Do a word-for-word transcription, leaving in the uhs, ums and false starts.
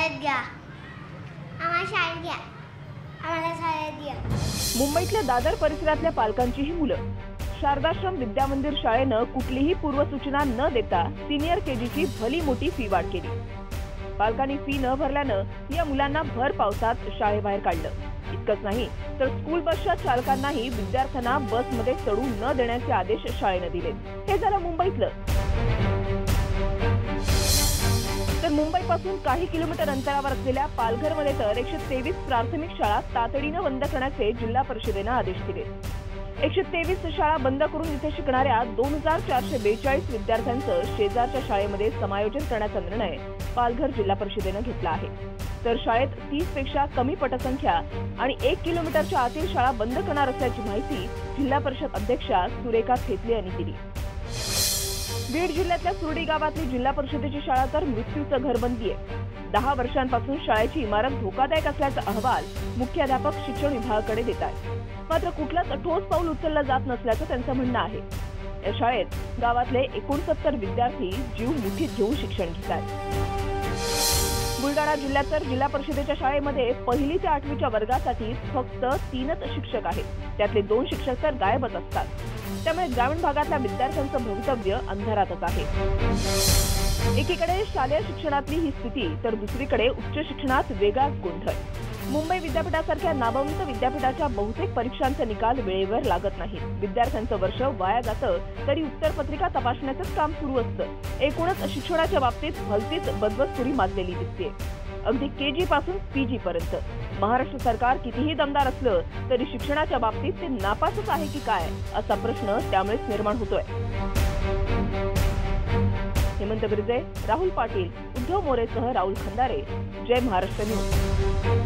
शाळेत घ्या, आम्हाला शाळेत घ्या, आम्हाला शाळेत घ्या। मुंबईतल्या दादर परिसरातल्या पालकांची ही मुलं शारदाश्रम विद्यामंदिर शाळेनं कुठलीही पूर्वसूचना न देता सिनियर केजीची भली मोठी फी वाढ केली। पालकांनी फी न भरल्यानं या मुलांना भर पावसात शाळेबाहेर काढलं। इतकंच नाही तर स्कूल बसच्या चालकांनाही विद्यार्थ्यांना बसमध्ये चढू न देण्याचे आदेश शाळेनं दिले। हे झालं मुंबईतलं। तर मुंबईपासून काही किलोमीटर अंतरावर असलेल्या पालघरमध्ये तर एकशे तेवीस प्राथमिक शाळा तातडीनं बंद करण्याचे जिल्हा परिषदेनं आदेश दिले। एकशे तेवीस शाळा बंद करून इथे शिकणाऱ्या दोन हजार चारशे बेचाळीस विद्यार्थ्यांचं शेजारच्या शाळेमध्ये समायोजन करण्याचा निर्णय पालघर जिल्हा परिषदेनं घेतला आहे। तर शाळेत तीस पेक्षा कमी पटसंख्या आणि एक किलोमीटरच्या आतील शाळा बंद करणार असल्याची माहिती जिल्हा परिषद अध्यक्षा सुरेखा थेतले यांनी दिली। बीड जिल्ह्यातल्या सुरडी गावातली जिल्हा परिषदेची शाळा तर मृत्यूचं घर बनली आहे। दहा वर्षांपासून शाळेची इमारत धोकादायक असल्याचा अहवाल मुख्याध्यापक शिक्षण विभागाकडे देत आहेत। मात्र कुठलंच ठोस पाऊल उचललं जात नसल्याचं त्यांचं म्हणणं आहे। या शाळेत गावातले एकोणसत्तर विद्यार्थी जीव मुठीत घेऊन शिक्षण घेत आहेत। बुलडाणा जिल्ह्यात तर जिल्हा परिषदेच्या शाळेमध्ये पहिली ते आठवीच्या वर्गासाठी फक्त तीनच शिक्षक आहेत। त्यातले दोन शिक्षक तर गायबच असतात। त्यामुळे ग्रामीण भागातल्या विद्यार्थ्यांचं भवितव्य अंधारातच आहे। एकीकडे शालेय शिक्षणातली ही स्थिती तर दुसरीकडे उच्च शिक्षणात वेगळाच गोंधळ। मुंबई विद्यापीठासारख्या नामवंत विद्यापीठाच्या बहुतेक परीक्षांचे निकाल वेळेवर लागत नाहीत। विद्यार्थ्यांचं वर्ष वाया जातं तरी उत्तरपत्रिका तपासण्याचंच काम सुरू असतं। एकूणच शिक्षणाच्या बाबतीत भलतीच बदबदपुरी माजलेली दिसते। अगदी केजी पासून पीजी पर्यंत महाराष्ट्र सरकार कितीही दमदार असलं तरी शिक्षणाच्या बाबतीत ते नापासच आहे की काय असा प्रश्न त्यामुळेच निर्माण होतोय। हेमंत बिर्जे, राहुल पाटील, उद्धव मोरेसह राहुल खंदारे, जय महाराष्ट्र न्यूज।